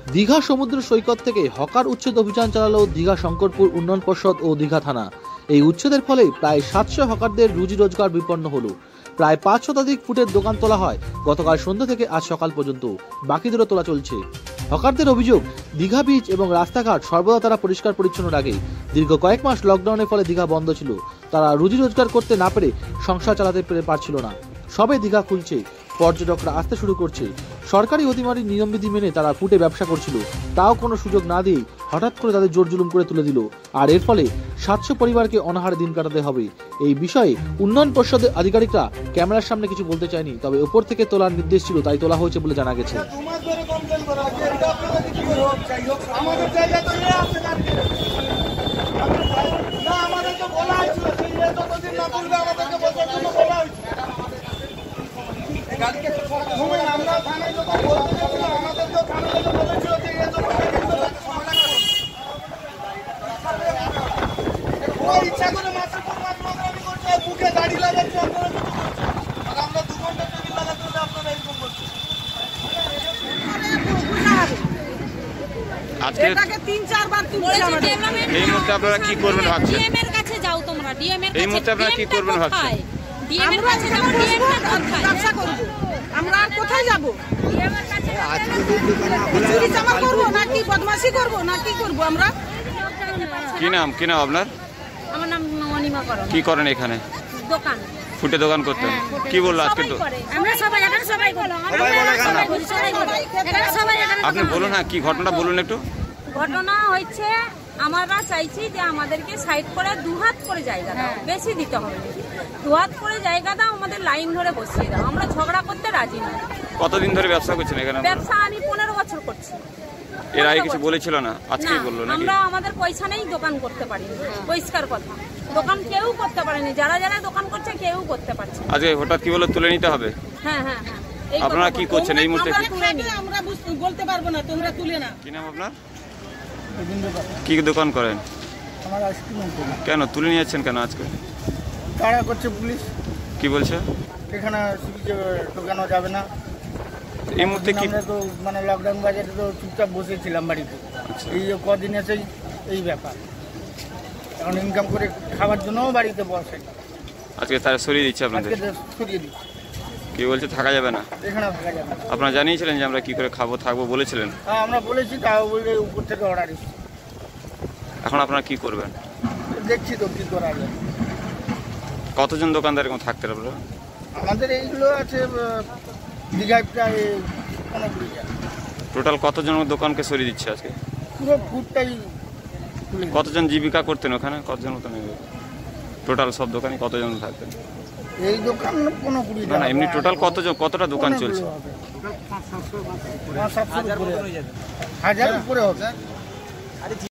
দীঘা সমুদ্র সৈকত থেকে হকার উচ্ছেদ অভিযান চালালো দীঘা শঙ্করপুর উন্নয়ন পর্ষদ ও দীঘা থানা। এই উচ্ছেদের ফলে প্রায় 700 হকারদের রুজি রোজগার বিপন্ন হলো। প্রায় 5 শতাধিক ফুটের দোকান তোলা হয় গতকাল সন্ধ্যা থেকে আজ সকাল পর্যন্ত, বাকিদেরও তোলা চলছে। হকারদের অভিযোগ, দীঘা বিচ এবং রাস্তাঘাট সর্বদা তারা পরিষ্কার পরিচ্ছন্ন রাখে। দীর্ঘ কয়েক মাস লকডাউনের ফলে দীঘা বন্ধ ছিল, তারা রুজি রোজগার করতে না পেরে সংসার চালাতে পারছিল না। সবে দীঘা খুলছে, পর্যটকরা আসতে শুরু করছে। সরকারি অতিমারির নিয়মবিধি মেনে তারা ফুটে ব্যবসা করছিল, তাও কোনো সুযোগ না দিয়ে হঠাৎ করে তাদের জোর জুলুম করে তুলে দিল। আর এর ফলে 700 পরিবারকে অনাহারে দিন কাটাতে হবে। এই বিষয়ে উন্নয়ন পর্ষদের আধিকারিকরা ক্যামেরার সামনে কিছু বলতে চায়নি, তবে ওপর থেকে তোলার নির্দেশ ছিল, তাই তোলা হয়েছে বলে জানা গেছে। ইচ্ছা করে মুখে দাড়ি লাগাচ্ছে, আর আমরা 2 ঘন্টা টেবিল লাগাতে হলে আপনারা এরকম করছেন। আজকে এটাকে 3-4 বার তুলছে আমাদের। এই মুহূর্তে আপনারা কি করবেন ভাবছেন? ডিএম এর কাছে যাও তোমরা, ডিএম এর কাছে। এই মুহূর্তে আপনারা কি করবেন ভাবছেন? ডিএম এর কাছে যাও, ডিএম এর কাছে ব্যবসা করব। আমরা আর কোথায় যাব? ডিএম এর কাছে চুরি চামার করব নাকি বদমাশি করব না কি করব আমরা? কি নাম আপনার? আমার নাম অনিমা করণ। কি করেন এখানে? দোকান, ফুটে দোকান করতেন। কি বললো আজকে? তো আমরা সবাই এখানে সবাই বলো, আপনি বলুন, হ্যাঁ কি ঘটনা বলুন একটু। ঘটনা হচ্ছে, আমরা চাইছি যে আমাদেরকে সাইড করে 2 হাত করে জায়গা দাও, বেশি দিতে হবে। 2 হাত করে জায়গা দাও, আমাদের লাইন ধরে বসিয়ে দাও। আমরা ঝগড়া করতে রাজি না। কতদিন ধরে ব্যবসা করছেন এখানে? ব্যবসা আমি 15 বছর করছি। এর আগে কিছু বলেছিল না, আজকেই বললো নাকি? আমরা আমাদের পয়সা নেই, দোকান করতে পারি না। পরিষ্কার কথা, দোকান কেউ করতে পারেনি, যারা যারা দোকান করছে কেউ করতে পারছে না। আজকে হঠাৎ কি বলে তুলে নিতে হবে? হ্যাঁ হ্যাঁ হ্যাঁ। আপনারা কি করছেন এই মুহূর্তে? আমরা বলতে পারবো না, তোমরা তুলে না। কি নাম আপনার? কি দোকান করেন? আমার আইসক্রিম দোকান। কেন তুলে নিয়েছেন কেন আজকে? কারা করছে পুলিশ? কি বলছে? এখানে ঢোকানো যাবে না। এই মুহূর্তে কি আমরা তো মানে লকডাউন বাজারে তো চুপচাপ বসেছিলাম বাড়িতে। এই যে কদিন এসেই এই ব্যাপার, এখন ইনকাম করে খাওয়ার জন্যও বাড়িতে বসে। আজকে তারা সরিয়ে দিচ্ছে আপনাদের? আজকে সরিয়ে দিই। কি বলছে থাকা যাবে না? এখানে থাকা যাবে না। আপনারা জানিয়েছিলেন যে আমরা কি করে খাবো থাকবো বলেছিলেন? হ্যাঁ আমরা বলেছি, তাও বললে উপর থেকে অর্ডার এসেছে। এখন আপনারা কি করবেন? দেখছি তো কি করা যায়। কতজন দোকানদার এরকম থাকতে আপনারা? আমাদের এইগুলো আছে দীঘায় প্রায় 15 জন। টোটাল কতজন দোকানকে সরিয়ে দিচ্ছে আজকে? পুরো ফুটটাই খুলে দিচ্ছে। কতজন জীবিকা করতেন ওখানে? কতজন মতো নেবে টোটাল সব দোকানে কতজন থাকতেন? এই দোকান 15-20 না জন। না, এমনি টোটাল কতজন, কতটা দোকান চলছে? 500-700 উপরে হবে। 1000 উপরে হবে।